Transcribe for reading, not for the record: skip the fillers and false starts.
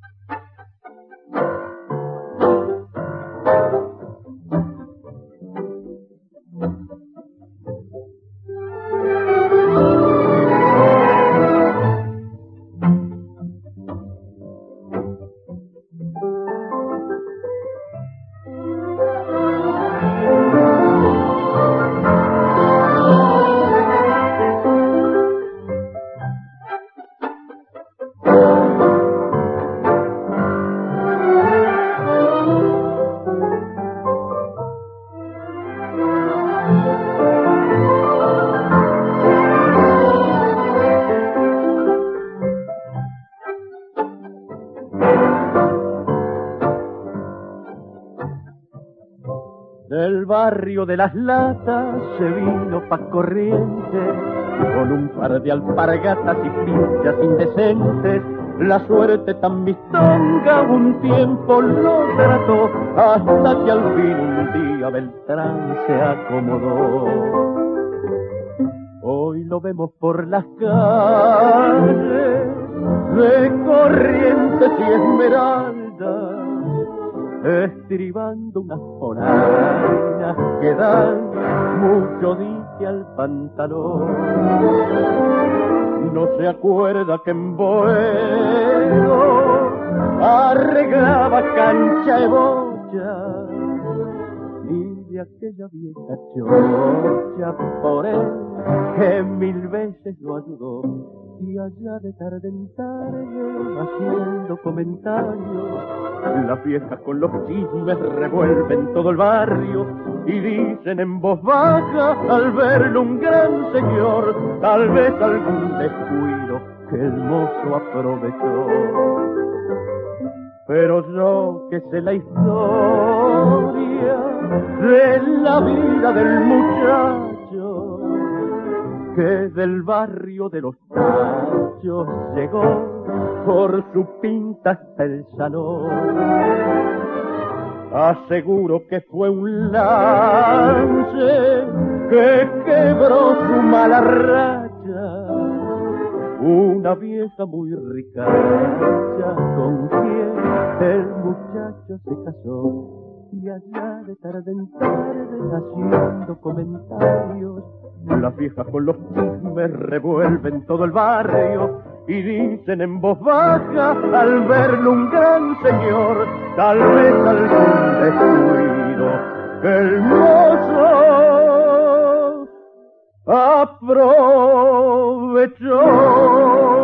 Del barrio de las latas se vino pa' Corrientes, con un par de alpargatas y pinchas indecentes. La suerte tan mistonga un tiempo lo trató, hasta que al fin un día Beltrán se acomodó. Hoy lo vemos por las calles de Corrientes y Esmeralda, estribando unas polainas que dan mucho dique al pantalón. No se acuerda que en Boedo arreglaba cancha de bocha, y de aquella vieja chocha por él que 1000 veces lo ayudó. Y allá de tarde en tarde, haciendo comentarios, las viejas con los chismes revuelven todo el barrio y dicen en voz baja al verlo un gran señor, tal vez algún descuido que el mozo aprovechó. Pero yo que sé la historia de la vida del muchacho, que del barrio de los Tachos llegó por su pinta hasta el salón. Aseguro que fue un lance que quebró su mala racha, una vieja muy ricacha con quien el muchacho se casó. Y allá de tarde en tarde haciendo comentarios, las viejas con los chismes revuelven todo el barrio y dicen en voz baja al verlo un gran señor, tal vez algún descuido que el mozo aprovechó.